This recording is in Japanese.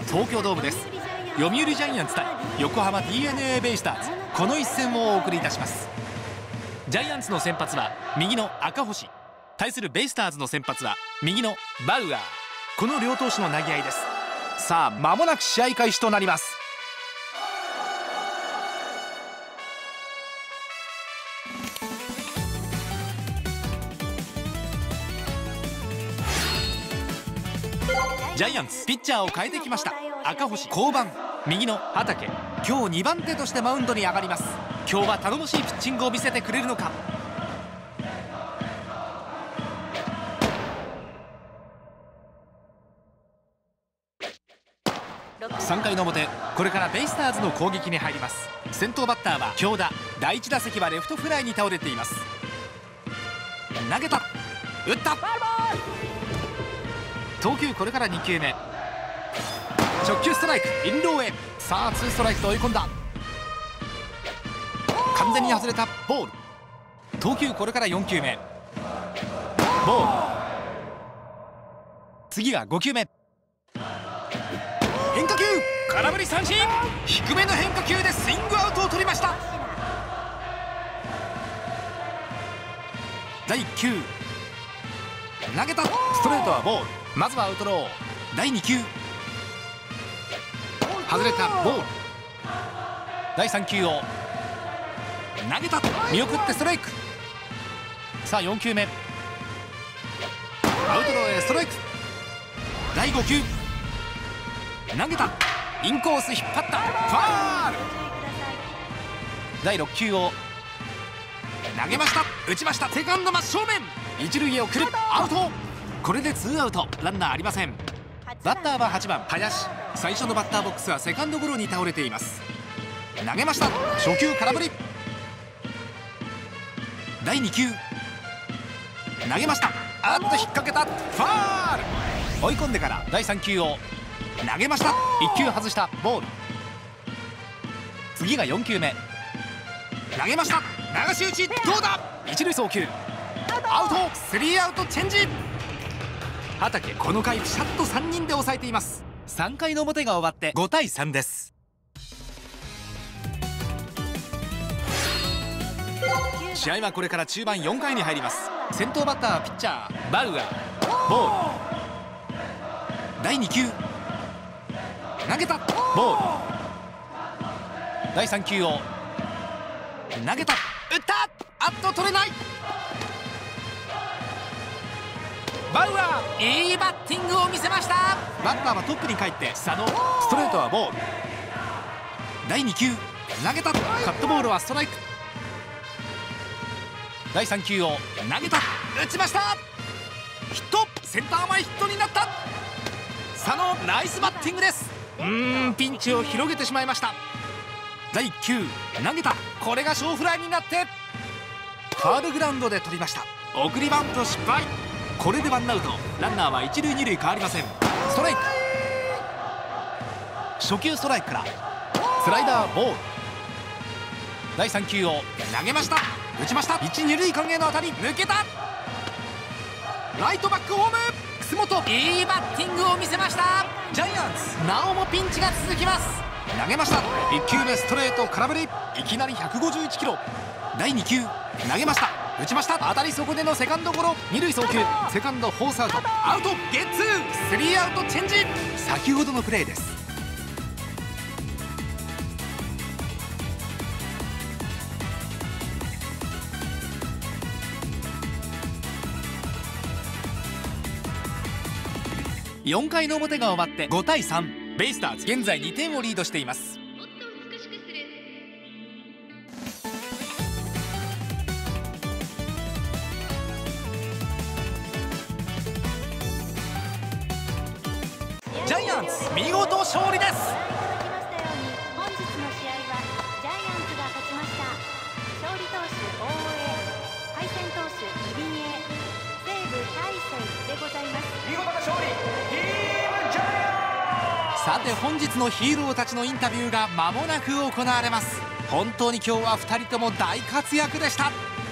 東京ドームです。読売ジャイアンツ対横浜 DeNA ベイスターズ、この一戦をお送りいたします。ジャイアンツの先発は右の赤星、対するベイスターズの先発は右のバウアー、この両投手の投げ合いです。さあ間もなく試合開始となります。ジャイアンツピッチャーを変えてきました。赤星降板、右の畠、今日2番手としてマウンドに上がります。今日は頼もしいピッチングを見せてくれるのか。3回の表、これからベイスターズの攻撃に入ります。先頭バッターは京田、第1打席はレフトフライに倒れています。投げた、打った、投球これから2球目、直球ストライク、インローへ。さあ2ストライクと追い込んだ、完全に外れた、ボール。投球これから4球目、ボール。次が5球目、変化球、空振り三振。低めの変化球でスイングアウトを取りました。第1球投げた、ストレートはボール。まずはアウトロー。第2球外れた、ボール。第3球を投げた、見送ってストライク。さあ4球目アウトローへストライク。第5球投げた、インコース引っ張った、ファール。第6球を投げました、打ちました、セカンド真正面、一塁へ送る、アウト。これで2アウト、ランナーありません。バッターは8番林、最初のバッターボックスはセカンドゴロに倒れています。投げました、初球空振り。第2球投げました、あっと引っ掛けた、ファール。追い込んでから第3球を投げました、1球外した、ボール。次が4球目投げました、流し打ち、どうだ、一塁送球、アウト。3アウトチェンジ。畠、この回ピシャッと3人で抑えています。3回の表が終わって5対3です。試合はこれから中盤4回に入ります。先頭バッターはピッチャーバウアー、ボール。第2球投げた、ボール。第3球を投げた、打った、あっと取れない。バウアー、いいバッティングを見せました。バッターはトップに帰って佐野、ストレートはボール。第2球投げた、カットボールはストライク。第3球を投げた、打ちました、ヒット。センター前ヒットになった。佐野、ナイスバッティングです。ピンチを広げてしまいました。第1球投げた、これが小フライになってファウルグラウンドで取りました。送りバント失敗。これでワンアウト、ランナーは一塁二塁変わりません。ストライク、初球ストライクからスライダー、ボール。第3球を投げました、打ちました、一二塁間への当たり、抜けた。ライトバックホーム、楠本、いいバッティングを見せました。ジャイアンツなおもピンチが続きます。投げました、1球目ストレート空振り、いきなり151キロ。第2球投げました、打ちました、当たりそこでのセカンドゴロ、二塁送球、セカンドフォースアウト、アウト、ゲッツー、3アウトチェンジ。先ほどのプレーです。4回の表が終わって5対3、ベイスターズ現在2点をリードしています。ジャイアンツ見事勝利です。 本日の試合はジャイアンツが勝ちました。勝利投手大江、敗戦投手入江、西武大勢でございます。 見事な勝利、チームジャイアンツ。 さて本日のヒーローたちのインタビューが間もなく行われます。本当に今日は2人とも大活躍でした。